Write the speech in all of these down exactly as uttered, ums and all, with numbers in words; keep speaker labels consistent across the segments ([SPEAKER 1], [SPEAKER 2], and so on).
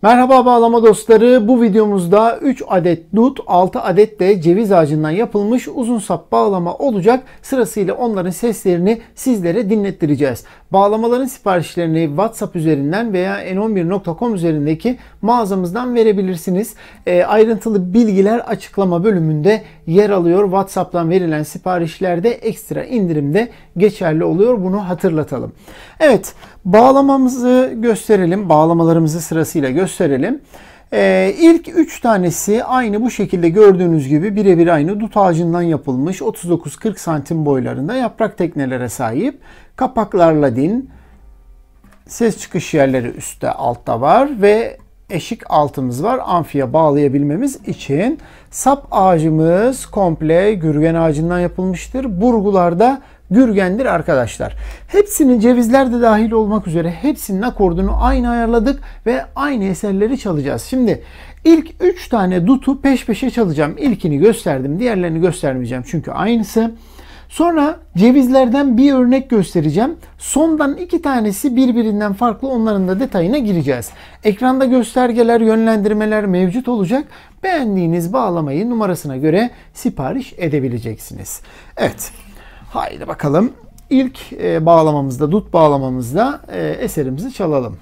[SPEAKER 1] Merhaba bağlama dostları. Bu videomuzda üç adet dut, altı adet de ceviz ağacından yapılmış uzun sap bağlama olacak. Sırasıyla onların seslerini sizlere dinlettireceğiz. Bağlamaların siparişlerini WhatsApp üzerinden veya en on bir nokta com üzerindeki mağazamızdan verebilirsiniz. E, ayrıntılı bilgiler açıklama bölümünde yer alıyor. WhatsApp'tan verilen siparişlerde ekstra indirimde geçerli oluyor. Bunu hatırlatalım. Evet, bağlamamızı gösterelim. Bağlamalarımızı sırasıyla gösterelim. Ee, ilk üç tanesi aynı bu şekilde gördüğünüz gibi birebir aynı dut ağacından yapılmış otuz dokuz kırk santim boylarında yaprak teknelere sahip. Kapaklar ladin, ses çıkış yerleri üstte altta var ve eşik altımız var amfiye bağlayabilmemiz için. Sap ağacımız komple gürgen ağacından yapılmıştır. Burgularda gürgendir arkadaşlar. Hepsinin, cevizler de dahil olmak üzere, hepsinin akordunu aynı ayarladık ve aynı eserleri çalacağız. Şimdi ilk üç tane dutu peş peşe çalacağım. İlkini gösterdim, diğerlerini göstermeyeceğim çünkü aynısı. Sonra cevizlerden bir örnek göstereceğim. Sondan iki tanesi birbirinden farklı, onların da detayına gireceğiz. Ekranda göstergeler, yönlendirmeler mevcut olacak. Beğendiğiniz bağlamayı numarasına göre sipariş edebileceksiniz. Evet. Haydi bakalım. İlk e, bağlamamızda, dut bağlamamızda e, eserimizi çalalım.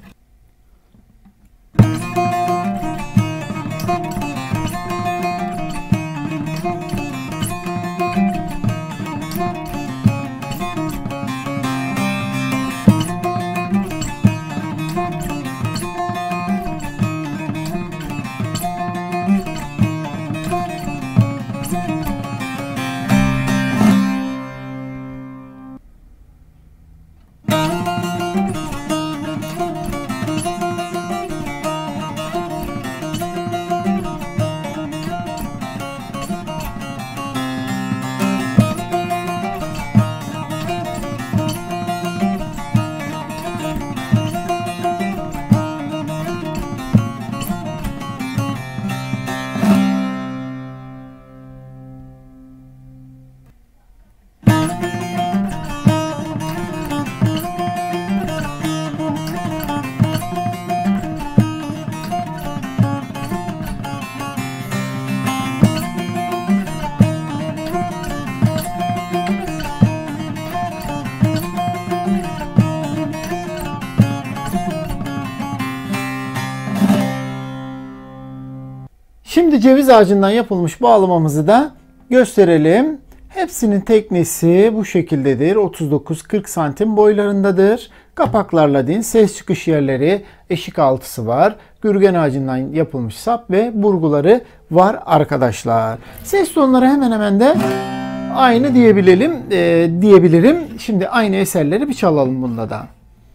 [SPEAKER 1] Şimdi ceviz ağacından yapılmış bağlamamızı da gösterelim. Hepsinin teknesi bu şekildedir. otuz dokuz kırk santim boylarındadır. Kapaklar ladin, ses çıkış yerleri, eşik altısı var. Gürgen ağacından yapılmış sap ve burguları var arkadaşlar. Ses tonları hemen hemen de aynı diyebilelim, e, diyebilirim. Şimdi aynı eserleri bir çalalım bunda da.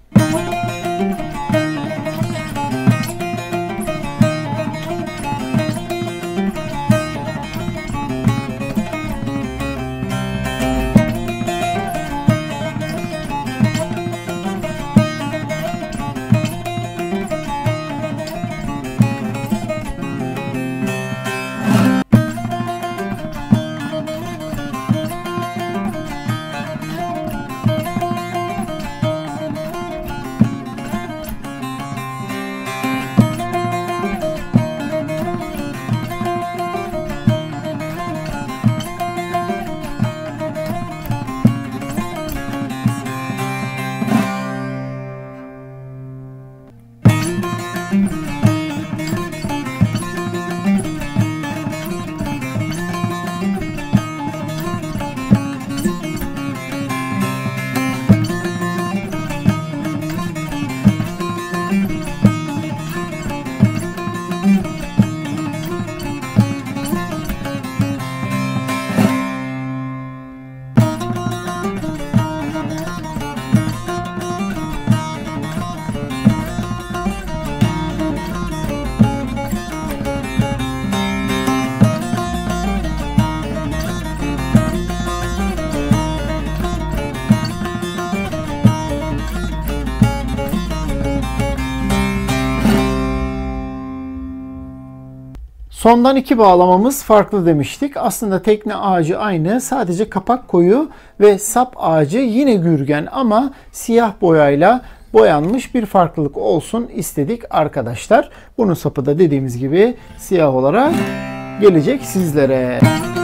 [SPEAKER 1] Sondan iki bağlamamız farklı demiştik. Aslında tekne ağacı aynı. Sadece kapak koyu ve sap ağacı yine gürgen ama siyah boyayla boyanmış, bir farklılık olsun istedik arkadaşlar. Bunun sapı da dediğimiz gibi siyah olarak gelecek sizlere.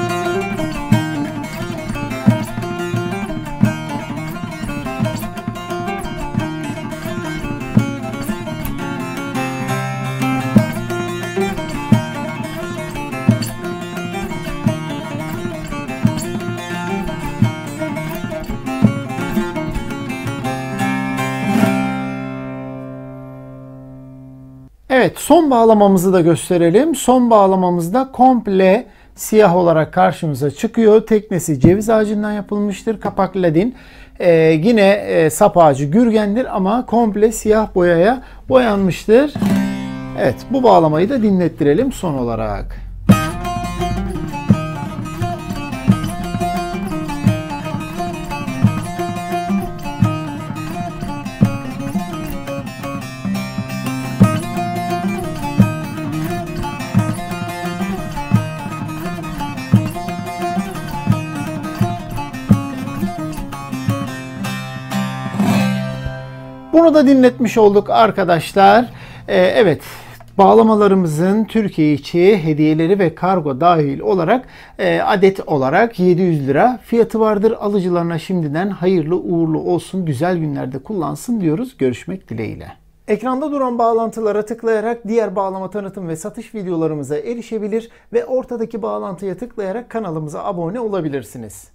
[SPEAKER 1] Evet, son bağlamamızı da gösterelim. Son bağlamamızda komple siyah olarak karşımıza çıkıyor. Teknesi ceviz ağacından yapılmıştır. Kapak ladin. Ee, yine e, sap ağacı gürgendir ama komple siyah boyaya boyanmıştır. Evet, bu bağlamayı da dinlettirelim son olarak. Bunu da dinletmiş olduk arkadaşlar. Ee, evet, bağlamalarımızın Türkiye içi hediyeleri ve kargo dahil olarak e, adet olarak yedi yüz lira fiyatı vardır. Alıcılarına şimdiden hayırlı uğurlu olsun, güzel günlerde kullansın diyoruz. Görüşmek dileğiyle. Ekranda duran bağlantılara tıklayarak diğer bağlama tanıtım ve satış videolarımıza erişebilir ve ortadaki bağlantıya tıklayarak kanalımıza abone olabilirsiniz.